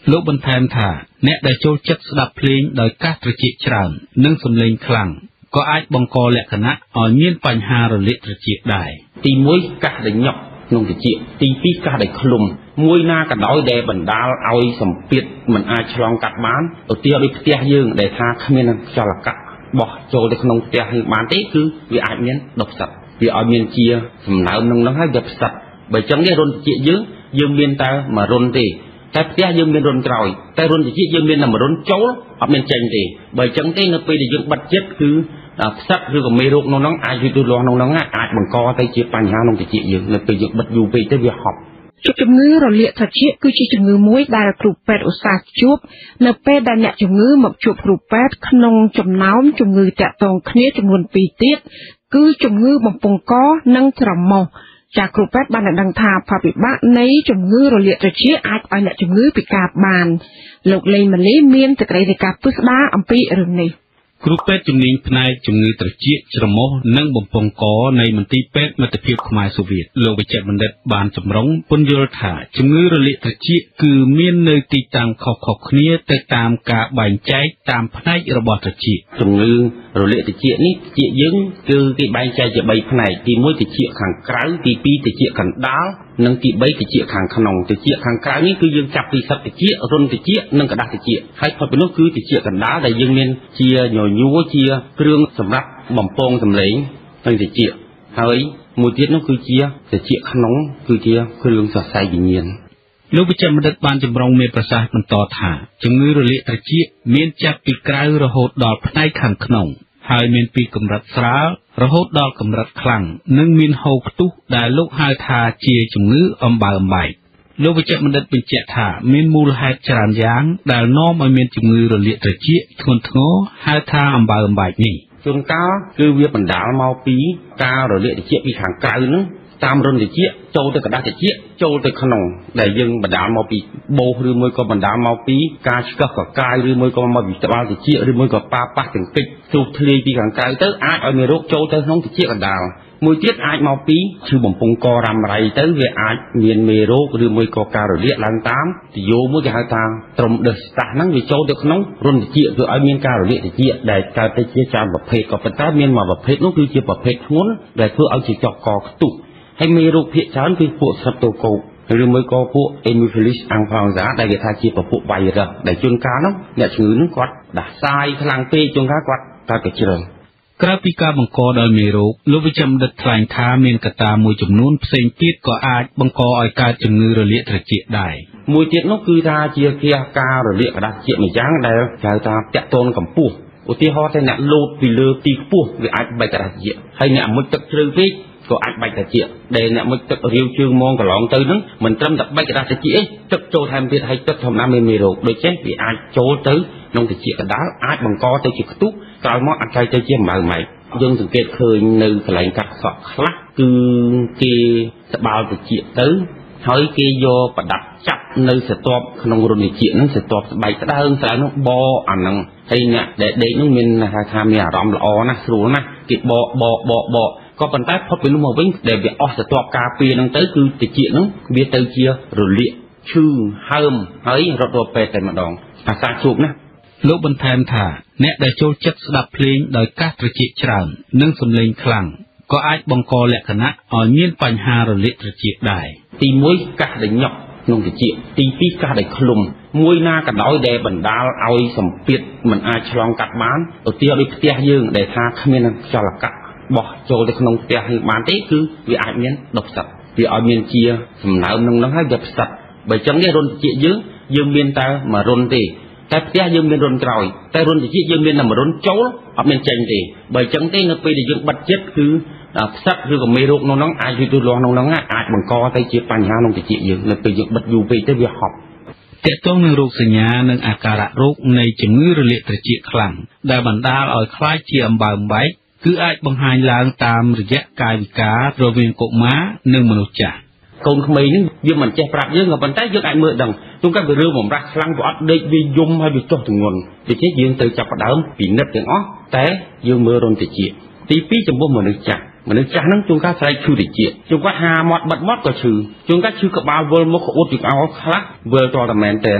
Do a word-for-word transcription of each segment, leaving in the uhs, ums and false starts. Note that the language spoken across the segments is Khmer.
លោកបន្ថែមថាអ្នកដែលចូលចិត្តស្ដាប់ភ្លេងដោយកាសត្រចៀកច្រើននិងសំឡេងខ្លាំងក៏អាចបង្កលក្ខណៈឲ្យមានបញ្ហារលាកត្រចៀកដែរទីមួយកាសដែលញាប់ក្នុងត្រចៀកទីពីរកាសដែលឃ្លុំមួយណាក៏ដោយដែលបណ្ដាលឲ្យសម្ពាធមិនអាចឆ្លងកាត់បានឧទាហរណ៍ដូចផ្ទះយើងដែលថាគ្មានខ្យល់អាកាសបោះចូលទៅក្នុងផ្ទះយើងបានទេគឺវាអាចមានដុះផ្សិតវាឲ្យមានជាសំណើមក្នុងនោះហើយវាផ្សិតបើចឹងនេះរុនត្រចៀកយើងយើងមានតែមួយរុនទេតែផ្ទះយើងមានរុនក្រោយតែរុនត្រចៀកយើងមានតែមួយរុនចូលអត់មានចេញទេបើចឹងទេនៅពេលដែលយើងបិទចិត្តគឺផ្សិតឬក៏មេរោគក្នុងនោះអាចយូរលាស់ក្នុងនោះអាចបង្កទៅជាបញ្ហាក្នុងត្រចៀកយើងនៅពេលយើងបិទយូរពេកទៅវាហប់ជំងឺរលាកត្រចៀកគឺជាជំងឺមួយដែលគ្រូពេទ្យឧស្សាហ៍ជួបនៅពេលដែលអ្នកជំងឺមកជួបគ្រូពេទ្យក្នុងចំណោមជំងឺតាក់ទងគ្នាចំនួនពីរទៀតគឺជំងឺបំពង់កនិងច្រមុះចាគ្រូពេទ្យបានដឹងថាផលវិបាកនៃជំងឺរលាកត្រចៀកអាចឲ្យអ្នកជំងឺពិការបានលោកលេងម៉ាលីមានសេចក្តីរាយការណ៍ពិស្ដារអំពីរឿងនេះគ្រូពេទ្យជំនាញផ្នែកជំងឺត្រចៀកច្រមុះនិងបំពង់កនៃមន្ទីរពេទ្យមិត្តភាពខ្មែរសូវៀតលោកវិជ្ជបណ្ឌិតបានចម្រុងពន្យល់ថាជំងឺរលាកត្រចៀកគឺមាននៅទីតាំងខុសៗគ្នាទៅតាមការបែងចែកតាមផ្នែករបស់ត្រចៀកជំងឺរលាកត្រចៀកនេះត្រចៀកយើងគឺគេបែងចែកជាបីផ្នែកទីមួយត្រចៀកខាងក្រៅទីពីរត្រចៀកកណ្ដាលនិងទីបីត្រចៀកខាងក្នុងត្រចៀកខាងក្រៅនេះគឺយើងចាប់ពីសឹកត្រចៀករុនត្រចៀកនិងกระดาษត្រចៀកហើយផុតពីនោះគឺត្រចៀកកណ្ដាលដែលយើងមានជាញញួរជាគ្រឿងសម្រាប់បំពងសម្លេងនិងត្រចៀកហើយមួយទៀតនោះគឺជាត្រចៀកក្នុងគឺជាគ្រឿងសរសៃវិញ្ញាណលោកវិជ្ជបណ្ឌិតបានចម្រុងមានប្រសាសន៍បន្តថាជំងឺរលាកត្រចៀកមានចាប់ពីក្រៅរហូតដល់ផ្នែកខាងក្នុងហើយមានពីកម្រិតស្រាលរហូតដល់កម្រិតខ្លាំងនិងមានហូរខ្ទុះដែលលោកហៅថាជាជំងឺអំបៅអំបែកលោកវិជ្ជបណ្ឌិតបញ្ជាក់ថាមានមូលហេតុច្រើនយ៉ាងដែលនាំឲ្យមានជំងឺរលាកត្រចៀកធ្ងន់ធ្ងរហៅថាអំបៅអំបែកនេះជួនកាលគឺវាបណ្ដាលមកពីការរលាកត្រចៀកពីខាងក្រៅហ្នឹងតាមរុនត្រចៀកចូលទៅกระดาษត្រចៀកចូលទៅក្នុងដែលយើងបណ្ដាលមកពីបោសឬមួយក៏បណ្ដាលមកពីការឆ្កឹះកកាយឬមួយក៏មកពីត្បាល់ត្រចៀកឬមួយក៏ប៉ាប៉ះចង្កេចទូធ្លាយពីខាងក្រៅទៅអាចឲ្យមេរោគចូលទៅក្នុងត្រចៀកកណ្ដាលមួយទៀតអាចមកពីឈឺបំពង់ករ៉ាំរ៉ៃទៅវាអាចមានមេរោគឬមួយក៏ការរលាកឡើងតាមទយោមួយគេហៅថាត្រុំដេសតាសហ្នឹងវាចូលទៅក្នុងរុនត្រចៀកធ្វើឲ្យមានការរលាកត្រចៀកដែលកើតទៅជាច្រើនប្រភេទក៏ប៉ុន្តែមានមួយប្រភេទនោះគឺជាប្រភេទធ្ងន់ដែលធ្វើឲ្យជាចកកខ្ទុះហើយមេរោគភាគច្រើនគឺពួកស្រាប់តូកូឬមួយក៏ពួក Anopheles influenza ដែលគេថាជាពពួក virus ដែលជួនកាលនោះអ្នកជំងឺនោះគាត់ដាស់សាយខ្លាំងពេកជួនកាលគាត់កើតកជ្រើក្រៅពីការបង្កដោយមេរោគលោកវិជ្ជបណ្ឌិតថ្លែងថាមានកត្តាមួយចំនួនផ្សេងទៀតក៏អាចបង្កឲ្យកើតជំងឺរលាកត្រចៀកដែរមួយទៀតនោះគឺថាជាការរលាកកដាស់ត្រចៀកម្យ៉ាងដែលហៅថាតាក់ទងកម្ពស់ឧទាហរណ៍ថាអ្នកលោតពីលើទីខ្ពស់វាអាចបែកកដាស់ត្រចៀកហើយអ្នកមុជទឹកជ្រៅពេកក៏អាចបែកត្រចៀកដែលអ្នកមុជទឹករាវជើងមងកន្លងទៅហ្នឹងមិនត្រឹមតែបែកកដាស់ត្រចៀកទេទឹកចូលថែមទៀតហើយទឹកធម្មតាមានមេរោគដូច្នេះវាអាចចូលទៅក្នុងត្រចៀកកណ្ដាលអាចបង្កទៅជាខ្ទុះក្រោយមកអាចកលៃទៅជាម៉ៅម៉ៃយើងសង្កេតឃើញនៅកន្លែងកាត់សក់ខ្លះគឺគេស្បាល់ត្រចៀកទៅហើយគេយកប្រដាប់ចាប់នៅស្ទាប់ក្នុងរុនត្រចៀកហ្នឹងស្ទាប់ស្បែកស្ដើងស្ដើងនោះបអាហ្នឹងហើយអ្នកដែលដេកនោះមានថាមានអារម្មណ៍ល្អណាស់ស្រួលណាស់គេបកបកបកបកក៏ប៉ុន្តែផុតពីនោះមកវិញដែលវាអស់ស្ទាប់ការពារហ្នឹងទៅគឺត្រចៀកហ្នឹងវាទៅជារលាកឈឺហើមហើយរត់រកពេទ្យតែម្ដងអាសាជួបណាលោកបន្ថែមថាអ្នកដែលចូលចិត្តស្ដាប់ភ្លេងដោយកាសត្រចៀកច្រើននិងសំឡេងខ្លាំងក៏អាចបង្កលក្ខណៈឲ្យមានបញ្ហារលាកត្រចៀកដែរទីមួយកាសដែលញាប់ក្នុងត្រចៀកទីពីរកាសដែលឃ្លុំមួយណាក៏ដោយដែលបណ្ដាលឲ្យសម្ពាធមិនអាចឆ្លងកាត់បានឧទាហរណ៍ដូចផ្ទះយើងដែលថាគ្មានខ្យល់អាកាសបោះចូលទៅក្នុងផ្ទះយើងបានទេគឺវាអាចមានដុះផ្សិតវាឲ្យមានជាសំណើមក្នុងនោះហើយវាផ្សិតបើចឹងនេះរុនត្រចៀកយើងយើងមានតែមួយរុនទេតែផ្ទះយើងមានរុនក្រោយតែរុនត្រចៀកយើងមានតែមួយរុនចូលអត់មានចេញទេបើចឹងទេនៅពេលដែលយើងបិទចិត្តគឺផ្សិតឬក៏មេរោគក្នុងនោះអាចយូរលាស់ក្នុងនោះអាចបង្កទៅជាបញ្ហាក្នុងត្រចៀកយើងនៅពេលយើងបិទយូរពេកទៅវាហប់ទាក់ទងនឹងរោគសញ្ញានិងអាការៈរោគនៃជំងឺរលាកត្រចៀកខ្លាំងដែលបណ្ដាលឲ្យក្លាយជាអំបៅអំបែកគឺអាចបង្ហាញឡើងតាមរយៈកាយវិការរវាងកុមារនិងមនុស្សចាស់កូនក្មេងនេះវាមិនចេះប្រាប់យើងក៏ប៉ុន្តែយើងអាចមើលដឹងជួនកាលវារឿងបំរាស់ខ្លាំងវាអត់ដេកវាយំហើយវាចុះទម្ងន់ដូច្នេះយើងទៅចាប់ផ្ដើមពិនិត្យទាំងអស់តែយើងមើលរុនត្រចៀកទីពីរចំពោះមនុស្សចាស់មនុស្សចាស់ហ្នឹងជួនកាលស្រែកឈឺត្រចៀកជួនកាលហាមាត់បិទមាត់ក៏ឈឺជួនកាលឈឺក្បាលវិលមុខក្អួតចង្អោរខ្លះវិលតតែមែនតែន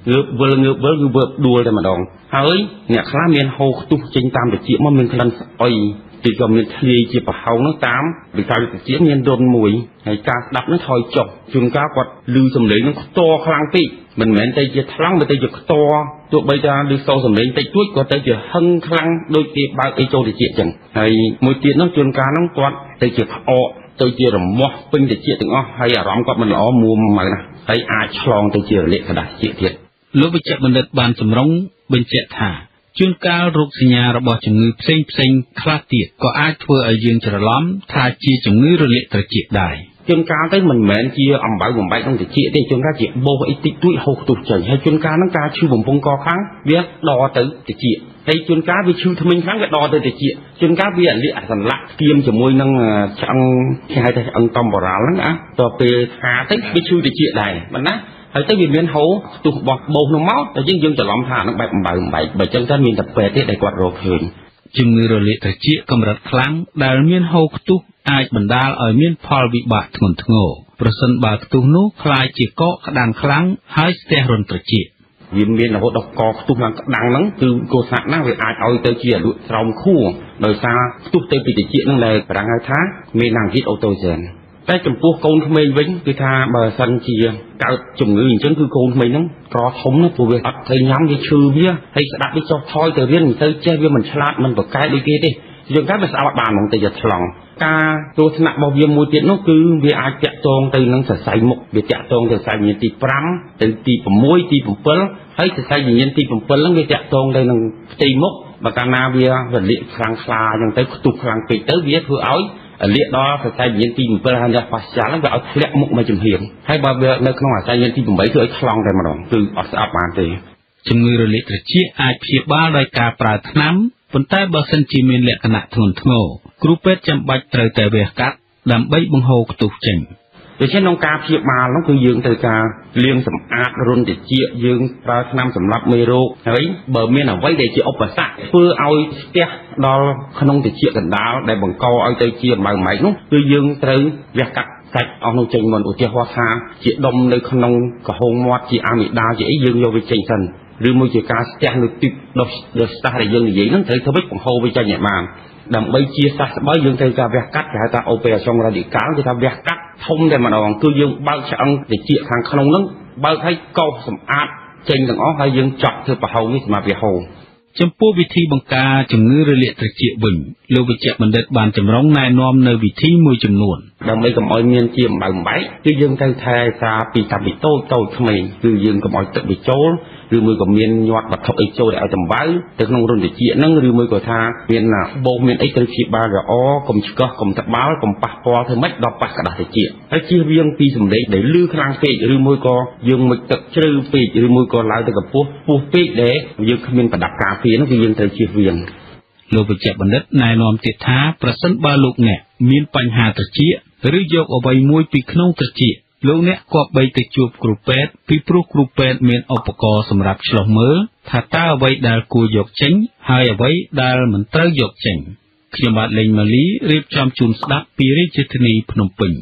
ងើបវិលងើបវិលគឺវើបដួលតែម្ដងហើយអ្នកខ្លះមានហូរខ្ទុះចេញតាមត្រចៀកមកមានក្លិនស្អុយទីក៏មានធ្លាយជាប្រហោងនោះតាមវិការត្រចៀកមានរុនមួយហើយការស្ដាប់នោះថយចុះជួនកាលគាត់ឮសំឡេងនោះខ្ទរខ្លាំងពេកមិនមែនតែជាថ្លង់មិនតែជាខ្ទរទោះបីថាឮសូរសំឡេងតិចតួចក៏ទៅជាហឹងខ្លាំងដូចគេបើកអីចូលត្រចៀកចឹងហើយមួយទៀតនោះជួនកាលនោះគាត់ទៅជាក្អកទៅជារមាស់ពេញត្រចៀកទាំងអស់ហើយអារម្មណ៍គាត់មិនល្អមួមមកណាហើយអាចឆ្លងទៅជារលាកក្តារត្រចៀកទៀតលោកវិជ្ជបណ្ឌិតបានចម្រុងបញ្ជាក់ថាជួនកាលរោគសញ្ញារបស់ជំងឺផ្សេងផ្សេងខ្លះទៀតក៏អាចធ្វើឲ្យយើងច្រឡំថាជាជំងឺរលាកត្រចៀកដែរជួនកាលទៅមិនមែនជាអំបៅបំបែកក្នុងត្រចៀកទេជួនកាលជាបោសអីតិចតួចហូរខ្ទុះចេញហើយជួនកាលហ្នឹងការឈឺបំពង់កខ្លាំងវាដទៅត្រចៀកហើយជួនកាលវាឈឺធ្មេញខ្លាំងវាដទៅត្រចៀកជួនកាលវាលាកសន្លាក់ស្គៀមជាមួយនឹងឆ្អឹងគេហៅថាឆ្អឹងតំបរ៉ាល់ហ្នឹងណាតទៅពេលថាទៅវាឈឺត្រចៀកដែរមិនណាហើយទៅវាមានហូរខ្ទុះបោះបោសនោះមកតែយើងយើងច្រឡំថាហ្នឹងបែបអំបៅបំបែកបើចឹងទៅមានតែពេទ្យទេដែលគាត់រកឃើញជំងឺរលាកត្រចៀកកម្រិតខ្លាំងដែលមានហូរខ្ទុះអាចបណ្ដាលឲ្យមានផលវិបាកធ្ងន់ធ្ងរប្រសិនបើខ្ទុះនោះคล้ายជាកកក្តាំងខ្លាំងហើយស្ទះរន្ធត្រចៀកវាមានរហូតដល់កខ្ទុះឡើងក្តាំងហ្នឹងគឺគោលសាក់ណាស់វាអាចឲ្យទៅជាលក់ស្រោមខួរដោយសារខ្ទុះទៅពីត្រចៀកហ្នឹងដែលប្រាំងហៅថាមេណាំងជីតអូតូហ្សែនតែចំពោះកូនក្មេងវិញគឺថាបើសិនជាកើតជំងឺអញ្ចឹងគឺកូនក្មេងហ្នឹងក្រធំណាព្រោះវាអត់ទៅញ៉ាំវាឈឺវាហើយស្ដាប់វាចុះថយទៅរៀនទៅចេះវាមិនឆ្លាតមិនប្រកែកដូចគេទេយើងតែវាស្ដាប់បានហ្មងតែជាថ្លង់ការទស្សនៈរបស់វាមួយទៀតនោះគឺវាអាចតាក់ទងទៅនឹងសរសៃមុខវាតាក់ទងទៅសរសៃវិញ្ញាណទីប្រាំទៅទី6ទី7ហើយសរសៃវិញ្ញាណទី7ហ្នឹងវាតាក់ទងទៅនឹងផ្ទៃមុខបើកាលណាវារលាកខ្លាំងខ្លាអញ្ចឹងទៅខ្ទុះខ្លាំងពេកទៅវាធ្វើឲ្យលាកដល់សរសៃវិញ្ញាណទី7ហើយដល់ប៉ាស្ចាល់ហ្នឹងវាឲ្យធ្លាក់មុខមកចំហៀងហើយបើវានៅក្នុងសរសៃវិញ្ញាណទី8គឺឲ្យថ្លង់តែម្ដងគឺអត់ស្អាប់បានទេជំងឺរលាកត្រចៀកអាចព្យាបាលដោយការប្រើថ្នាំប៉ុន្តែបើសិនជាមានលក្ខណៈធ្ងន់ធ្ងរគ្រូពេទ្យចាំបាច់ត្រូវតែវះកាត់ដើម្បីបង្ហូរខ្ទុះចេញដូច្នេះក្នុងការព្យាបាលនោះគឺយើងត្រូវការលាងសម្អាតរន្ធត្រចៀកយើងប្រើថ្នាំសម្លាប់មេរោគហើយបើមានអ្វីដែលជាឧបសគ្គធ្វើឲ្យស្ទះដល់ក្នុងត្រចៀកកណ្ដាលដែលបង្កឲ្យទៅជាម៉ៅម៉ែកនោះគឺយើងត្រូវវះកាត់សាច់អស់នោះចេញមុនឧទាហរណ៍ថាជាដុំនៅក្នុងកំហុងមាត់ជាអាមីដាជាអីយើងយកវាចេញសិនឬមួយជាការស្ទះនៅទីដោះដោះស្ទះដែលយើងនិយាយហ្នឹងត្រូវធ្វើម៉េចបង្ហូរវាចេញឲ្យបានដើម្បីជាសះស្បើយយើងត្រូវការវះកាត់គេហៅថាអូពេរ៉ាសុងរ៉ាឌីកាល់គេថាវះកាត់ធំតែម្ដងគឺយើងបើកឆ្អឹងត្រចៀកខាងក្នុងហ្នឹងបើកឲ្យកោសសម្អាតចេញទាំងអស់ហើយយើងចប់ធ្វើប្រហោងនេះសម្រាប់វាហូរចំពោះវិធីបង្ការជំងឺរលាកត្រចៀកវិញលោកវិជ្ជបណ្ឌិតបានចម្រុងណែនាំនៅវិធីមួយចំនួនដើម្បីកុំឲ្យមានជាអំបៅបំបែកគឺយើងត្រូវថែសារពីតាំងពីតូចតូចក្មេងគឺយើងកុំឲ្យទឹកវាចូលឬមួយក៏មានញាត់វត្ថុអីចូលឲ្យតំបៅទៅក្នុងរន្ធត្រចៀកហ្នឹងឬមួយក៏ថាមានបោសមានអីត្រូវព្យាបាលល្អកុំឆ្កោះកុំត្បាល់កុំប៉ះពាល់ធ្វើម៉េចដល់ប៉ះក្តារត្រចៀកហើយជៀសវាងពីសម្លេងដែលលឺខ្លាំងពេកឬមួយក៏យើងមុជទឹកជ្រៅពេកឬមួយក៏ឡើងទៅកម្ពស់ពោះពេកដែលយើងគ្មានប្រដាប់ការពារហ្នឹងគឺយើងត្រូវជៀសវាងលោកវិជ្ជបណ្ឌិតណែនាំទៀតថាប្រសិនបើលោកអ្នកមានបញ្ហាត្រចៀកឬយកអ្វីមួយពីក្នុងត្រចៀកលោកអ្នកគប្បីទៅជួបគ្រូពេទ្យពីព្រោះគ្រូពេទ្យមានឧបករណ៍សម្រាប់ឆ្លុះមើលថាតើអ្វីដែលគួរយកចេញហើយអ្វីដែលមិនត្រូវយកចេញខ្ញុំបាទលេងម៉ាលីរៀបចំជូនស្ដាប់ពីរាជធានីភ្នំពេញ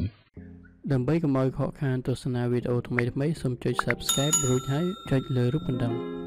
ដើម្បីកុំឲ្យខកខានទស្សនាវីដេអូថ្មីៗសូមចុច Subscribe រួចហើយចុចលើរូបកណ្ដឹង